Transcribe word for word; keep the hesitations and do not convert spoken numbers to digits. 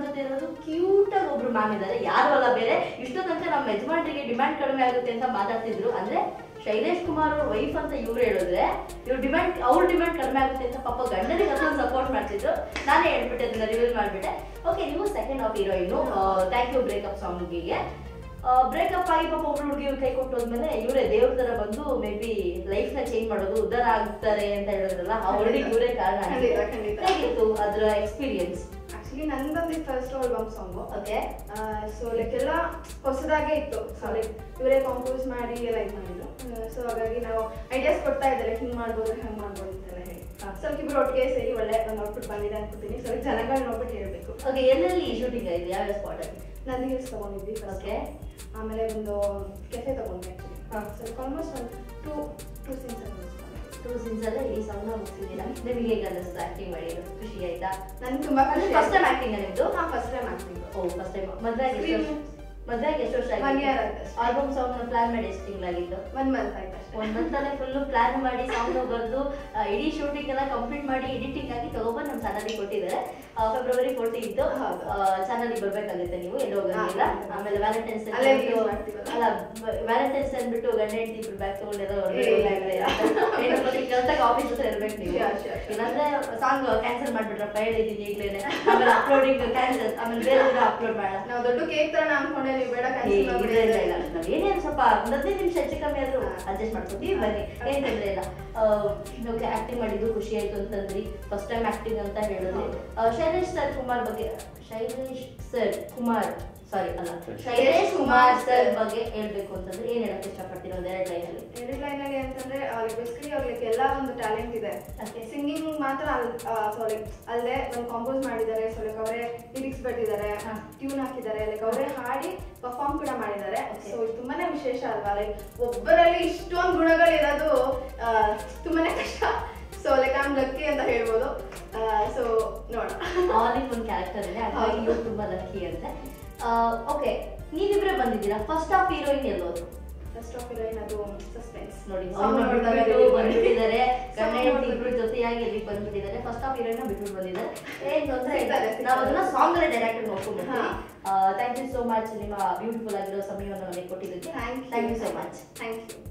ಜೊತೆ ಇರೋದು ಕ್ಯೂಟ್ ಆಗಿ ಒಬ್ರು ಮ್ಯಾಮ್ ಇದ್ದಾರೆ, ಯಾರು ಅಲ್ಲ ಬೇರೆ. ಇಷ್ಟೋ ತನಕ ನಮ್ಮ ಯಜಮಾನ್ರಿಗೆ ಡಿಮ್ಯಾಂಡ್ ಕಡಿಮೆ ಆಗುತ್ತೆ ಅಂತ ಮಾತಾಡ್ತಿದ್ರು. ಅಂದ್ರೆ ಶೈಲೇಶ್ ಕುಮಾರ್ ಅವ್ರ ವೈಫ್ ಅಂತ ಇವ್ರು ಹೇಳಿದ್ರೆ ಇವ್ರ ಡಿಮ್ಯಾಂಡ್ ಅವ್ರ ಡಿಮ್ಯಾಂಡ್ ಕಡಿಮೆ ಆಗುತ್ತೆ ಅಂತ ಪಾಪ ಗಂಡನಿಗೆ ಅಷ್ಟೊಂದು ಸಪೋರ್ಟ್ ಮಾಡ್ತಿದ್ರು. ನಾನೇ ಹೇಳ್ಬಿಟ್ಟೆ, ಅದನ್ನ ರಿವೀಲ್ ಮಾಡ್ಬಿಟ್ಟೆ. ಓಕೆ, ನೀವು second of heroine. Thank you breakup ಸಾಂಗಿಗೆ. ಬ್ರೇಕಪ್ ಆಗಿ ಪಾಪ ಒಬ್ರು ಹುಡುಗಿ ಕೈ ಕೊಟ್ಟೋದ್ಮೇಲೆ ಇವರೇ ದೇವ್ರ ತರ ಬಂದು ಮೇ ಬಿ ಲೈಫ್ ನ ಚೇಂಜ್ ಮಾಡೋದು, ಉದ್ಧಾರ ಆಗ್ತಾರೆ ಅಂತ ಹೇಳಿದ್ರಲ್ಲ, ಅವಳಿಗೆ ಇವರೇ ಕಾರಣ. ಹೇಗಿತ್ತು ಅದ್ರ ಎಕ್ಸ್ಪೀರಿಯನ್ಸ್? ಆಕ್ಚುಲಿ ನಂದು first album song. Okay, so like ಎಲ್ಲ ಹೊಸದಾಗೆ ಇತ್ತು. ಸೊ ಲೈಕ್ ಇವರೇ ಕಂಪೋಸ್ ಮಾಡಿ ಎಲ್ಲ ಇದು ಮಾಡಿದ್ರು. ಸೊ ಹಾಗಾಗಿ ನಾವು ಐಡಿಯಾಸ್ ಕೊಡ್ತಾ ಇದ್ದಾರೆ, ಹಿಂಗ್ ಮಾಡ್ಬೋದು ಹಂಗ್ ಮಾಡ್ಬೋದು ಅಂತೆಲ್ಲ ಹೇಳಿ. ಸ್ವಲ್ಪ ಇಬ್ರು ಒಟ್ಟಿಗೆ ಸೇರಿ ಒಳ್ಳೆ ಒಂದು ಔಟ್ಪುಟ್ ಬಂದಿದೆ ಅನ್ಕೋತೀನಿ. ಸೊ ಜನಗಳು ನೋಡ್ಬಿಟ್ಟು ಹೇಳ್ಬೇಕು. ಓಕೆ, ಎಲ್ಲೆಲ್ಲಿ ಶೂಟಿಂಗ್ ಆಗಿದೆ, ಯಾವ ಸ್ಪಾಟ್ ಅಲ್ಲಿ? ನಂದಿ ಹಿಲ್ಸ್ ತಗೊಂಡಿದ್ವಿ. ಓಕೆ, ಆಮೇಲೆ ಒಂದು ಕೆಫೆ ತಗೊಂಡ್ವಿ ಆಕ್ಚುಲಿ. ಸೊ ಆಲ್ಮೋಸ್ಟ್ ಒಂದು two two scenes two scenes ಅಲ್ಲೇ ಈ ಸಾಂಗ್ ನ ಮುಗಿಸಿದ್ದೀರಾ. ನಿಮಗೆ ಹೇಗೆ ಅನ್ನಿಸ್ತು ಆಕ್ಟಿಂಗ್ ಮಾಡಿರೋದು? ಖುಷಿ ಆಯ್ತಾ? ನನ್ಗೆ ತುಂಬಾ ಖುಷಿ. ಫಸ್ಟ್ ಟೈಮ್ ಆಕ್ಟಿಂಗ್ ನಿಮ್ದು? ಹಾ, ಫಸ್ಟ್ ಟೈಮ್ ಆಕ್ಟಿಂಗ್. ಓ, ಫಸ್ಟ್ ಟೈಮ್. ಮದ್ವೆ ಆಗಿ ಮದ್ವೆ ಆಗಿ ಎಷ್ಟು ವರ್ಷ ಆಗಿದೆ? ಒನ್ ಇಯರ್ ಆಯ್ತು. ಆಲ್ಬಮ್ ಸಾಂಗ್ ನ ಪ್ಲಾನ್ ಮಾಡಿ ಎಷ್ಟು ತಿಂಗಳಾಗಿತ್ತು? ಒನ್ ಮಂತ್ ಆಯ್ತು ಅಷ್ಟೇ. ಒನ್ ಮಂತ್ ಅಲ್ಲೇ ಫುಲ್ ಪ್ಲಾನ್ ಮಾಡಿ ಸಾಂಗ್ ಬರೆದು ಇಡೀ ಶೂಟಿಂಗ್ ಎಲ್ಲ ಕಂಪ್ಲೀಟ್ ಮಾಡಿ ಎಡಿಟಿಂಗ್ ಆಗಿ ತಗೊಬಂದು ನಮ್ಮ ಚಾನಲ್ಗೆ ಕೊಟ್ಟಿದ್ದಾರೆ. ಫೆಬ್ರವರಿ ಫೋರ್ಟೀನ್ ಇತ್ತು. ಚಾನಲ್ಗೆ ಬರ್ಬೇಕಾಗುತ್ತೆ ನೀವು, ಎಲ್ಲಿ ಹೋಗಂಗಿಲ್ಲ. ಆಮೇಲೆ ವ್ಯಾಲೆಂಟೈನ್ಸ್ ಅಲ್ಲ, ವ್ಯಾಲೆಂಟೈನ್ಸ್ ಅಂದ್ಬಿಟ್ಟು ಗಂಡ ಹೆಂಡತಿ ಇಬ್ರು ಬ್ಯಾಗ್ ತಗೊಂಡೆಲ್ಲ ಕಲ್ತಾಗ ಆಫೀಸ್ ಹತ್ರ ಇರ್ಬೇಕು ನೀವು. ಇಲ್ಲಾಂದ್ರೆ ಸಾಂಗ್ ಕ್ಯಾನ್ಸಲ್ ಮಾಡ್ಬಿಟ್ರಪ್ಪ ಹೇಳಿದೀನಿ ಈಗಲೇ. ಆಮೇಲೆ ಅಪ್ಲೋಡಿಂಗ್ ಕ್ಯಾನ್ಸಲ್, ಆಮೇಲೆ ಬೇರೆ ಅಪ್ಲೋಡ್ ಮಾಡ. ನಾವು ದೊಡ್ಡ ಕೇಕ್ ತರ ಅನ್ಕೊಂಡೆ, ನೀವು ಬೇಡ ಏನೇನು ಸ್ವಲ್ಪ ಒಂದ್ ಹದಿನೈದು ನಿಮಿಷ ಹೆಚ್ಚು ಕಮ್ಮಿ ಆದ್ರೂ ಅಡ್ಜಸ್ಟ್ ಮಾಡ್ಕೊತೀವಿ, ಬನ್ನಿ, ಏನ್ ತೊಂದ್ರೆ ಇಲ್ಲ. ಓಕೆ, ಆಕ್ಟಿಂಗ್ ಮಾಡಿದ್ದು ಖುಷಿ ಆಯ್ತು ಅಂತಂದ್ರಿ. ಫಸ್ಟ್ ಟೈಮ್ ಆಕ್ಟಿಂಗ್ ಅಂತ ಹೇಳಿದ್ರಿ. ಶೈಲೇಶ್ ಸರ್ ಕುಮಾರ್ ಬಗ್ಗೆ, ಶೈಲೇಶ್ ಸರ್ ಕುಮಾರ್ ಸಾರಿ ಅಲ್ಲ ಶೈಲೇಶ್ ಕುಮಾರ್ ಸರ್ ಬಗ್ಗೆ ಹೇಳ್ಬೇಕು ಅಂತಂದ್ರೆ ಏನ್ ಹೇಳಕ್ ಇಷ್ಟಪಡ್ತೀರ? ಒಂದ್ ಎರಡು ಲೈನ್ ಅಲ್ಲಿ. ಎರಡು ಲೈನ್ ಅಲ್ಲಿ ಅಂತಂದ್ರೆ ಬೇಸಿಕಲಿ ಅವ್ರಿಗೆ ಎಲ್ಲ ಒಂದು ಟ್ಯಾಲೆಂಟ್ ಇದೆ. ಸಿಂಗಿಂಗ್ ಮಾತ್ರ ಸೊ ಲೈಕ್ ಅಲ್ಲದೆ ಒಂದು ಕಾಂಪೋಸ್ ಮಾಡಿದ್ದಾರೆ. ಸೊ ಲೈಕ್ ಅವರೇ ಲಿರಿಕ್ಸ್ ಬರೆದಿದ್ದಾರೆ, ಟ್ಯೂನ್ ಹಾಕಿದ್ದಾರೆ, ಲೈಕ್ ಅವರೇ ಹಾಡಿ ಪರ್ಫಾರ್ಮ್ ಕೂಡ ಮಾಡಿದ್ದಾರೆ. ಸೊ ಇದು ತುಂಬಾನೇ ವಿಶೇಷ ಅಲ್ವಾ? ಲೈಕ್ ಒಬ್ಬರಲ್ಲಿ ಇಷ್ಟೊಂದು ಗುಣಗಳು ಇರೋದು ತುಂಬಾನೇ ಕಷ್ಟ. So like I am lucky ಅಂತ ಹೇಳ್ಬೋದು. ಸೊ ನೋಡೋಣ, ಅವನಿಗೆ ಒಂದು ಕ್ಯಾರೆಕ್ಟರ್ ಇದೆ, ಹಾಗಾಗಿ ಇವ್ರು ತುಂಬಾ ಲಕ್ಕಿ ಅಂತ. ಓಕೆ, ನೀವಿಬ್ರೆ ಬಂದಿದ್ದೀರಾ. ಫಸ್ಟ್ ಆಫ್ ಹೀರೋಯಿನ್ ಎಲ್ಲೋದು? ಫಸ್ಟ್ ಆಫ್ ಹೀರೋಯಿನ್ ಅದು ಸಸ್ಪೆನ್ಸ್ ನೋಡಿ, ಬಂದ್ಬಿಟ್ಟಿದ್ದಾರೆ. ಗಂಡ ಹೆಂಡತಿ ಇಬ್ರು ಜೊತೆಯಾಗಿ ಎಲ್ಲಿ ಬಂದ್ಬಿಟ್ಟಿದ್ದಾರೆ. ಫಸ್ಟ್ ಆಫ್ ಹೀರೋಯಿನ್ ಬಿಟ್ಬಿಟ್ಟು ಬಂದಿದ್ದಾರೆ. ಏನ್ ತೊಂದರೆ ಇಲ್ಲ, ನಾವು ಅದನ್ನ ಸಾಂಗ್ ಅಲ್ಲೇ ಡೈರೆಕ್ಟ್ ನೋಡ್ಕೊಂಡ್ಬಿಡ್ತೀವಿ. ಥ್ಯಾಂಕ್ ಯು ಸೋ ಮಚ್ ನಿಮ್ಮ ಬ್ಯೂಟಿಫುಲ್ ಆಗಿರೋ ಸಮಯವನ್ನು ನನಗೆ ಕೊಟ್ಟಿದ್ದಕ್ಕೆ. Thank you so much. Thank you.